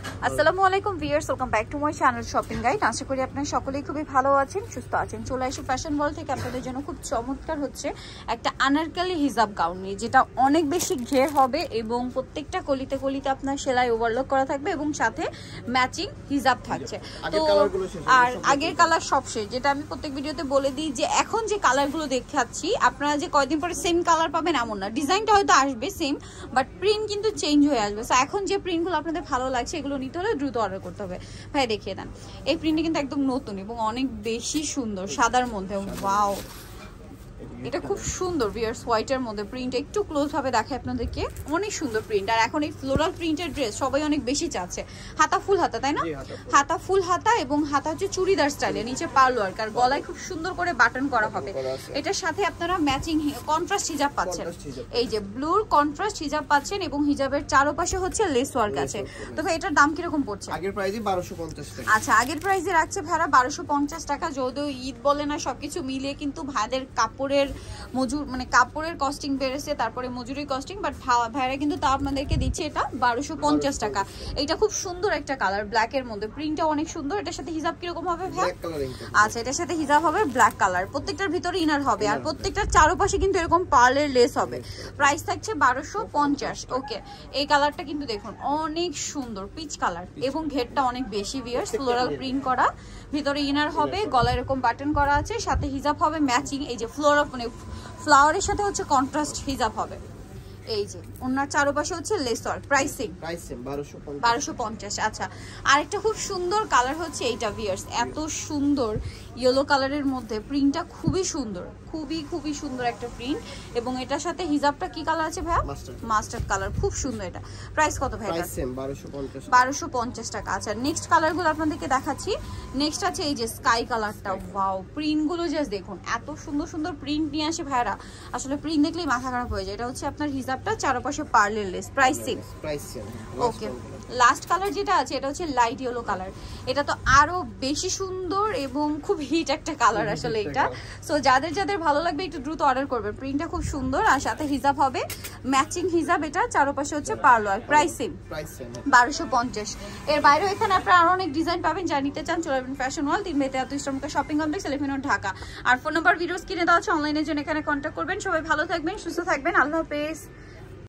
আসসালামু আলাইকুম viewers, welcome back to my channel shopping guide. আশা করি আপনারা সকলেই খুবই ভালো আছেন, সুস্থ আছেন। চলে আসি ফ্যাশন ওয়ার্ল্ড থেকে আপনাদের জন্য খুব চমৎকার হচ্ছে একটা আনারকলি হিজাব গাউন নিয়ে, যেটা অনেক বেশি ঘের হবে এবং প্রত্যেকটা কলিতে কলিতে আপনার সেলাই ওভারলক করা থাকবে এবং সাথে ম্যাচিং হিজাব থাকছে। তো আর আগের কালার সব শেষ, যেটা আমি প্রত্যেক ভিডিওতে বলে দিই যে এখন যে কালারগুলো দেখাচ্ছি আপনারা যে কয়দিন পরে সেম কালার পাবেন এমন না, ডিজাইনটা হয়তো আসবে সেম বাট প্রিন্ট কিন্তু চেঞ্জ হয়ে আসবে। সো এখন যে প্রিন্টগুলো আপনাদের ভালো লাগছে এগুলো নিতে হলে দ্রুত অর্ডার করতে হবে। ভাই দেখিয়ে দেন, এই প্রিন্টটা কিন্তু একদম নতুন এবং অনেক বেশি সুন্দর, সাদার মধ্যে। ওয়াও, এটা খুব সুন্দর ভিউয়ার্স, হোয়াইটের মধ্যে প্রিন্ট একটু ক্লোজ ভাবে দেখায় আপনাদেরকে, অনেক সুন্দর প্রিন্ট। আর এখন এই ফ্লোরাল প্রিন্টের ড্রেস সবাই অনেক বেশি চাচ্ছে। হাতা ফুল হাতা, তাই না? হাতা ফুল হাতা এবং হাতা হচ্ছে চুড়িদার স্টাইলে, নিচে পার্ল ওয়ার্ক আর গলায় খুব সুন্দর করে বাটন করা হবে। এটার সাথে আপনারা ম্যাচিং কন্ট্রাস্ট হিজাব পাচ্ছেন, এই যে ব্লুর কন্ট্রাস্ট হিজাব পাচ্ছেন এবং হিজাবের চারপাশে হচ্ছে লেস ওয়ার্ক আছে। তো ভাই এটার দাম কিরকম পড়ছে? আগের প্রাইসে 1250 টাকা। আচ্ছা, আগের প্রাইসে রাখছে ভাড়া 1250 টাকা। যদিও ঈদ বলে না, সবকিছু মিলিয়ে কিন্তু ভাইদের কাপড়ের মজুর মানে কাপড়ের কস্টিং বেড়েছে, তারপরে মজুরি কস্টিং, বাট ভাইরা কিন্তু তা আপনাদেরকে দিচ্ছে এটা 1250 টাকা। এটা খুব সুন্দর একটা কালার, ব্ল্যাক এর মধ্যে প্রিন্টটা অনেক সুন্দর। এটার সাথে হিজাব কিরকম হবে ভাই? আচ্ছা, এটার সাথে হিজাব হবে ব্ল্যাক কালার, প্রত্যেকটার ভিতরে ইনার হবে আর প্রত্যেকটার চারপাশে কিন্তু এরকম পার্লের লেস হবে। প্রাইস থাকছে 1250। ওকে, এই কালারটা কিন্তু দেখুন অনেক সুন্দর, পিচ কালার এবং ঘেরটা অনেক বেশি ভিউয়ার্স, ফ্লোরাল প্রিন্ট করা, ভিতরে ইনার হবে, গলায় এরকম বাটন করা আছে, সাথে হিজাব হবে ম্যাচিং। এই যে ফ্লোরাল মানে ফ্লাওয়ারের সাথে হচ্ছে কন্ট্রাস্ট হিজাব হবে। এই যে ওনার চারপাশে হচ্ছে লেস ওয়ার্ক। প্রাইসিং 1250। আচ্ছা, আরেকটা খুব সুন্দর কালার হচ্ছে এইটা ভিউয়ার্স, এত সুন্দর ইয়েলো কালারের মধ্যে প্রিন্টটা খুবই সুন্দর, খুবই সুন্দর একটা প্রিন্ট এবং এটার সাথে হিজাবটা কি কালার আছে ভাইয়া? মাস্টার্ড কালার, খুব সুন্দর। এটা প্রাইস কত ভাই? 1250 টাকা। আচ্ছা, নেক্সট কালারগুলো আপনাদেরকে দেখাচ্ছি। নেক্সট আছে এই যে স্কাই কালারটা। ওয়াও, প্রিন্টগুলো জাস্ট দেখুন, এত সুন্দর সুন্দর প্রিন্ট নিয়ে আসে ভাইরা, আসলে প্রিন্ট দেখলেই মাথা খারাপ হয়ে যায়। এটা হচ্ছে আপনার হিজাবটা চারপাশে পার্লের lace. Pricing okay. Last colour যেটা আছে এটা হচ্ছে লাইট ইয়েলো কালার, এটা তো আরো বেশি সুন্দর এবং খুব হিট একটা কালার আসলে এটা। সো যাদের যাদের ভালো লাগবে একটু দ্রুত অর্ডার করবে, প্রিন্টটা খুব সুন্দর আর সাথে হিজাব হবে ম্যাচিং হিজাব, এটা চারপাশে হচ্ছে পার্ল ওয়ার্ক। প্রাইসিং 1250। এর বাইরেও এখানে আপনারা আরো অনেক ডিজাইন পাবেন, যা নিতে চান চলে আসবেন ফ্যাশন ওয়ার্ল্ড, 3 ইস্টামকা shopping complex, elephant road, Dhaka. আর ফোন নাম্বার ভিডিওস কিনে দেওয়া আছে, অনলাইনের জন্য এখানে কন্ট্যাক্ট করবেন। সবাই ভালো থাকবেন, সুস্থ থাকবেন, আল্লাহ হাফেজ।